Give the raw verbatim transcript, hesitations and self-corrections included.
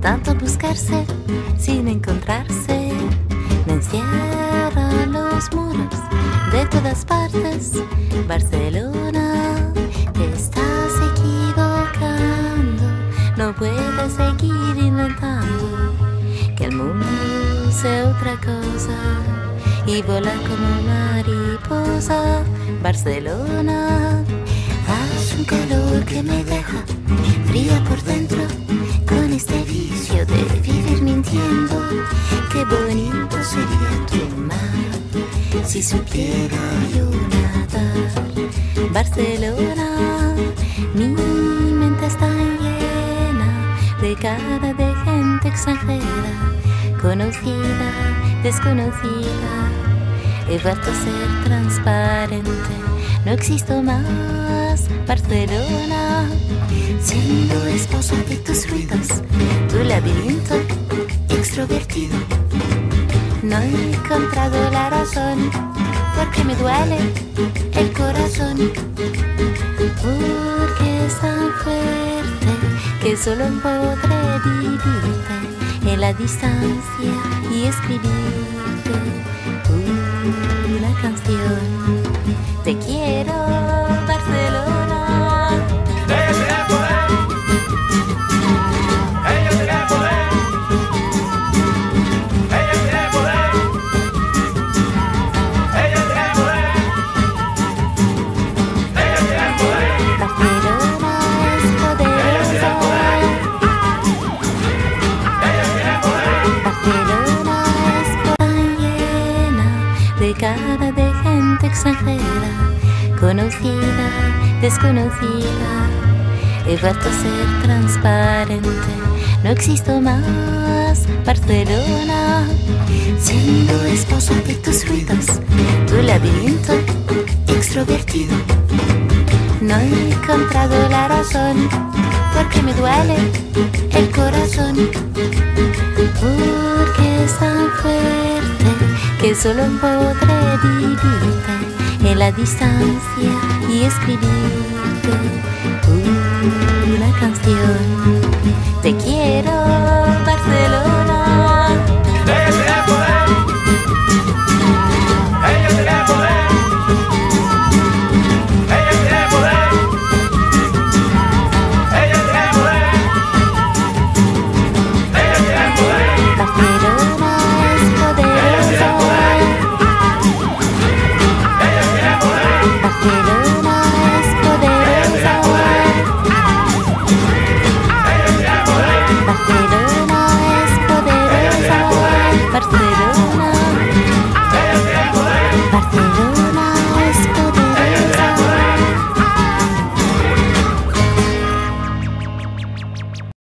tanto buscarse sin encontrarse. Me encierran los muros de todas partes. Barcelona, te estás equivocando. No puedes seguir inventando que el mundo sea otra cosa y volar como mariposa. Barcelona, hace un calor que me deja fría por dentro, con este vicio de vivir mintiendo. Qué bonito sería tu mar si supiera yo nadar. Barcelona, mi mente está llena de cara de gente extranjera, conocida, desconocida. He vuelto a ser transparente, no existo más. Barcelona, siendo esposa de tus ruidos, tu laberinto extrovertido. No he encontrado la razón, porque me duele el corazón, porque es tan fuerte que solo podré vivirte en la distancia y escribirte una canción. Te quiero, Barcelona. Ella tiene poder. Ella tiene poder. Ella tiene poder. Ella tiene poder. Ella tiene poder. Barcelona es poderosa. Ella tiene poder. Barcelona es tan llena de cara de gente extranjera, conocida, desconocida. He vuelto a ser transparente, no existo más. Barcelona, siendo esposa de tus ruidos, tu laberinto extrovertido. No he encontrado la razón, porque me duele el corazón, porque es tan fuerte que solo podré vivirte en la distancia y escribirte una canción. Te quiero, Barcelona. Ella tiene poder. Ella tiene poder. Ella tiene poder. Ella tiene poder. Ella tiene poder. Barcelona es poderosa. Ella tiene poder. Barcelona es poderosa. Ella tiene poder. Barcelona es poderosa. Barcelona